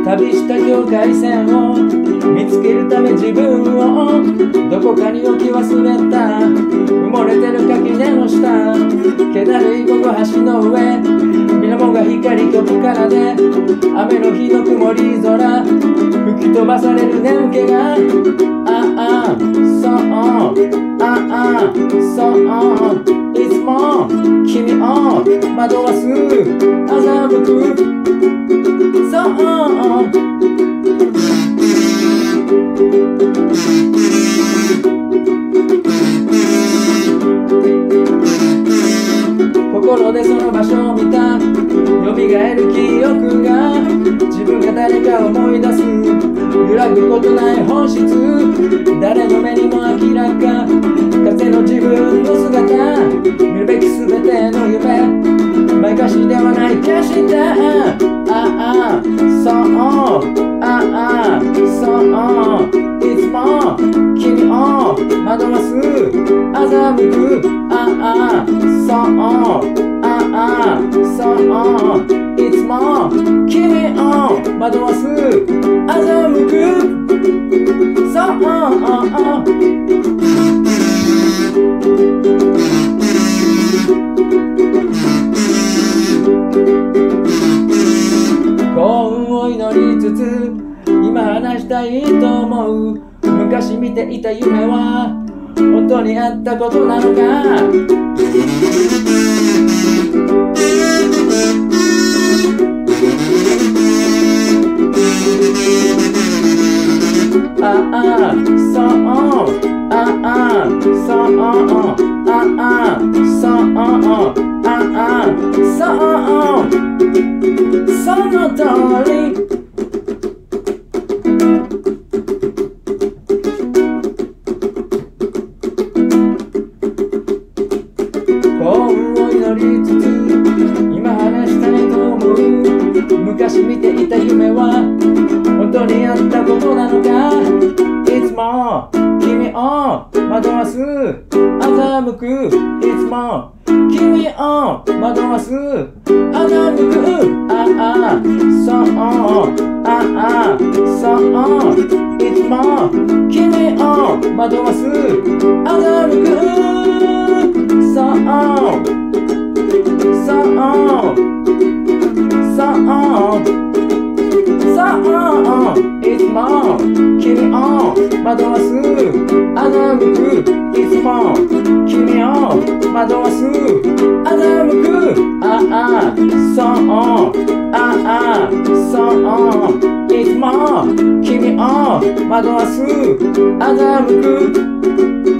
旅した境界線を見つけるため自分をどこかに置き忘れた埋もれてる垣根の下気だるい午後橋の上水面が光飛ぶからで雨の日の曇り空吹き飛ばされる眠気がそういつも君を惑わす欺く心でその場所を見た蘇る記憶が自分が誰か思い出す揺らぐことない本質誰の目にも明らか風の自分の姿見るべき全ての夢前歌詞ではない決してそういつも君を惑わす欺くそういつも君を惑わす欺く幸運を祈りつつ今話したいと思う昔見ていた夢は本当にあったことなのかその通り幸運を祈りつつ今話したいと思う昔見ていた夢は本当にあったことなのかいつも君を惑わす欺くいつも君を惑わす欺くそういつも君を惑わす欺くいつも君を惑わす欺くいつも君を惑わす欺くそういつも君を惑わす欺く